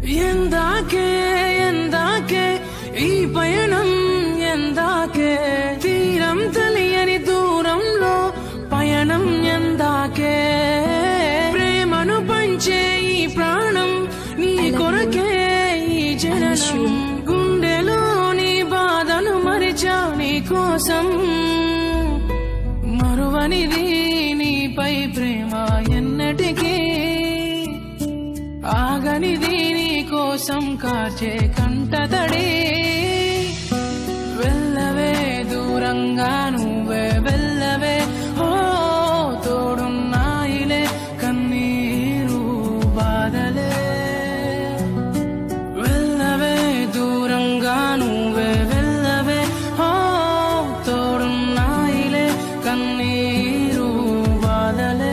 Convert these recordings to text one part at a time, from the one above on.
ఎందాకే ఎందాకే ఈ పయనం ఎందాకే తీరం తెలియని దూరంలో పయనం ఎందాకే ప్రేమను పంచే ఈ ప్రాణం నీ కొరకే ఈ జననం గుండెలోని బాధను మరిచా నీ కోసం మరువనిది నీపై ప్రేమ ఎన్నటికీ ఆగనిది నీ కోసం కాచే కంటతడి వెళ్ళవే దూరంగా నువ్వే వెళ్ళవే ఓ తోడున్నాయిలే కన్నీరు బాధలే వెళ్ళవే దూరంగా నువ్వే వెళ్ళవే ఓ తోడున్నాయిలే కన్నీరు బాధలే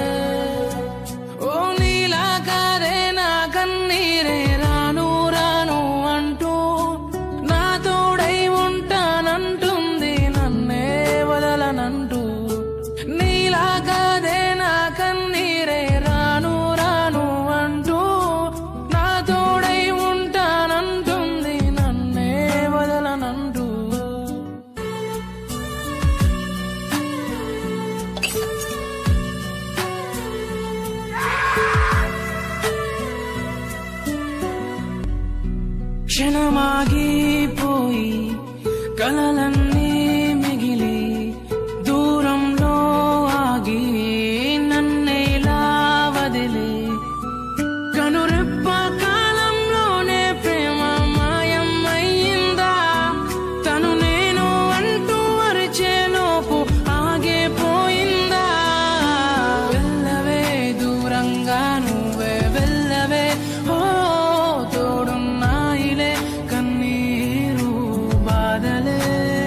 ఓ నీలా కాదే నా కన్నీరే రాను రాను అంటూ నా తోడై ఉంటానంటుంది నన్నే వదలనంటూ నీలా కాదే నా కన్నీరే రాను రాను అంటూ నా తోడై ఉంటానంటుంది నన్నే వదలనంటూ క్షణమాగిపోయి కలలన్నీ మిగిలి దూరంలో ఆగి నన్నేలా వదిలి కనురెప్ప కాలంలోనే ప్రేమ మాయం అయ్యిందా తను నేను అంటూ అరిచేలోపు ఆగిపోయిందా వెళ్ళవే దూరంగా నువ్వే వెళ్ళవే ఓ తోడున్నాయిలే కన్నీరు బాధలే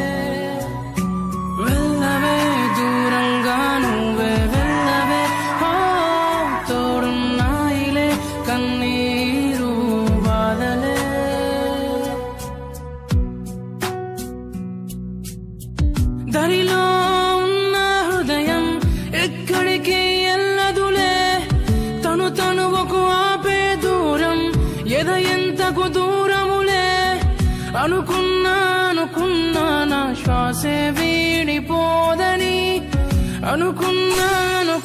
వెళ్ళవే దూరంగా నువ్వే వెళ్ళవే ఓ తోడున్నాయిలే కన్నీరు బాధలే దరిలో ఉన్న హృదయం ఎక్కడికి ఎల్లదులే తను తనువకు ఆపే దూరం ఎద ఎంతకు దూరములే అనుకున్నా నా శ్వాసే వీడిపోదని అనుకున్నాను